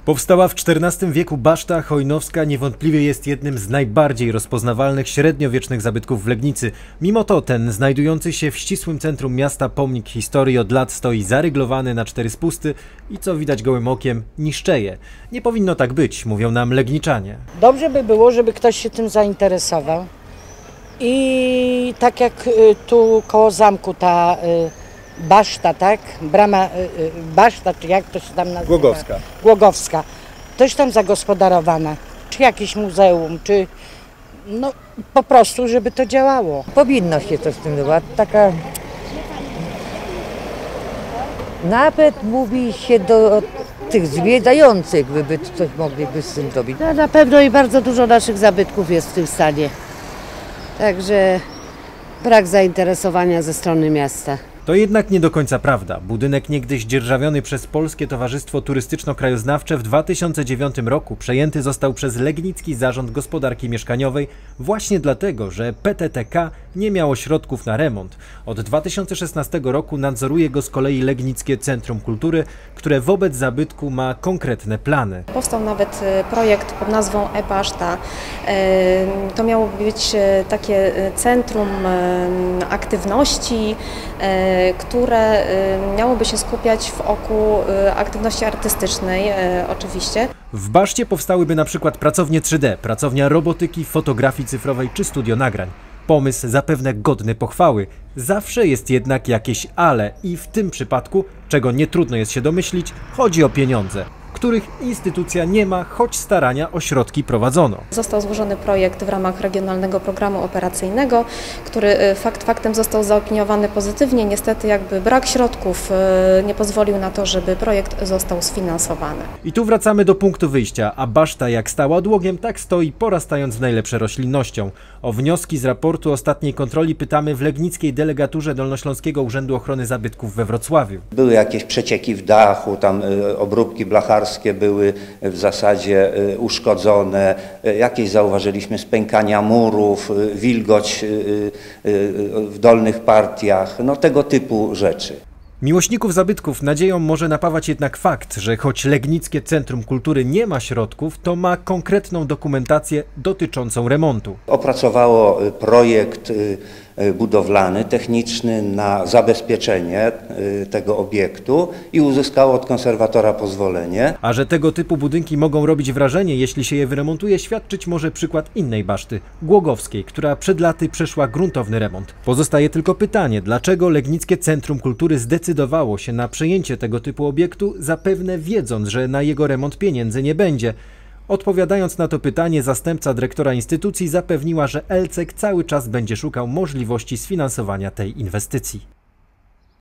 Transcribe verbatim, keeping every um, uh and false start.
Powstała w czternastym wieku baszta hojnowska niewątpliwie jest jednym z najbardziej rozpoznawalnych średniowiecznych zabytków w Legnicy. Mimo to ten znajdujący się w ścisłym centrum miasta pomnik historii od lat stoi zaryglowany na cztery spusty i co widać gołym okiem niszczeje. Nie powinno tak być, mówią nam legniczanie. Dobrze by było, żeby ktoś się tym zainteresował i tak jak tu koło zamku ta baszta, tak? Brama, baszta, czy jak to się tam nazywa? Głogowska. Głogowska. Też tam zagospodarowana. Czy jakieś muzeum, czy no po prostu, żeby to działało. Powinno się coś z tym robić. Taka... Nawet mówi się do tych zwiedzających, by coś mogliby z tym zrobić. No, na pewno i bardzo dużo naszych zabytków jest w tym stanie. Także brak zainteresowania ze strony miasta. To jednak nie do końca prawda. Budynek niegdyś dzierżawiony przez Polskie Towarzystwo Turystyczno-Krajoznawcze w dwa tysiące dziewiątym roku przejęty został przez Legnicki Zarząd Gospodarki Mieszkaniowej właśnie dlatego, że P T T K nie miało środków na remont. Od dwa tysiące szesnastego roku nadzoruje go z kolei Legnickie Centrum Kultury, które wobec zabytku ma konkretne plany. Powstał nawet projekt pod nazwą e-baszta. To miało być takie centrum aktywności, które miałoby się skupiać wokół aktywności artystycznej oczywiście. W baszcie powstałyby na przykład pracownie trzy D, pracownia robotyki, fotografii cyfrowej czy studio nagrań. Pomysł zapewne godny pochwały. Zawsze jest jednak jakieś ale i w tym przypadku, czego nie trudno jest się domyślić, chodzi o pieniądze, których instytucja nie ma, choć starania o środki prowadzono. Został złożony projekt w ramach Regionalnego Programu Operacyjnego, który fakt faktem został zaopiniowany pozytywnie. Niestety jakby brak środków nie pozwolił na to, żeby projekt został sfinansowany. I tu wracamy do punktu wyjścia, a baszta jak stała odłogiem, tak stoi, porastając w najlepsze roślinnością. O wnioski z raportu ostatniej kontroli pytamy w legnickiej delegaturze Dolnośląskiego Urzędu Ochrony Zabytków we Wrocławiu. Były jakieś przecieki w dachu, tam obróbki blacharskie były w zasadzie uszkodzone, jakieś zauważyliśmy spękania murów, wilgoć w dolnych partiach, no tego typu rzeczy. Miłośników zabytków nadzieją może napawać jednak fakt, że choć Legnickie Centrum Kultury nie ma środków, to ma konkretną dokumentację dotyczącą remontu. Opracowało projekt budowlany, techniczny na zabezpieczenie tego obiektu i uzyskało od konserwatora pozwolenie. A że tego typu budynki mogą robić wrażenie, jeśli się je wyremontuje, świadczyć może przykład innej baszty, Głogowskiej, która przed laty przeszła gruntowny remont. Pozostaje tylko pytanie, dlaczego Legnickie Centrum Kultury zdecydowało się na przejęcie tego typu obiektu, zapewne wiedząc, że na jego remont pieniędzy nie będzie. Odpowiadając na to pytanie, zastępca dyrektora instytucji zapewniła, że Elcek cały czas będzie szukał możliwości sfinansowania tej inwestycji.